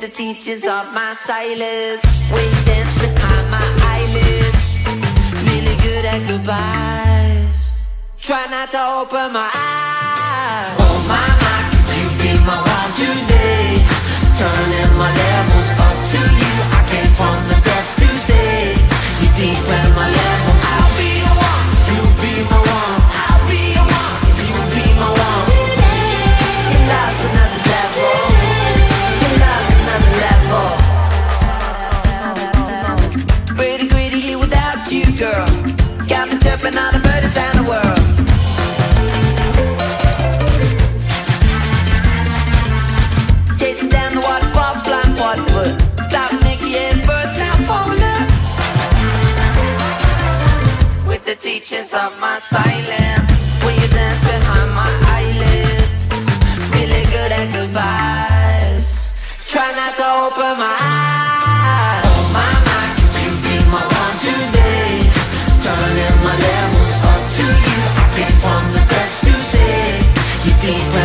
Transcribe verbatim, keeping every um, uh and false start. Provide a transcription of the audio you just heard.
the teachings of my silence. When you dance behind my eyelids, really good at goodbyes. Try not to open my eyes. Oh my, my, could you be my one today? Turning my levels up to you. I came from the depths to say you deep in my level. I'll be your one, you'll be my one. I'll be your one, you'll be my one. Your love's another level. Your love's another level. Pretty greedy here without you, girl. Got me jumping on the birdies and the world. Chasing down the waterfall, flying forty foot. Stop Nicky and first, now I'm falling up. With the teachings of my silence, when you dance behind my eyelids, really good at goodbyes. Try not to open my eyes. Oh my, my, could you be my one today? Turning my levels up to you. I came from the depths to say you deep.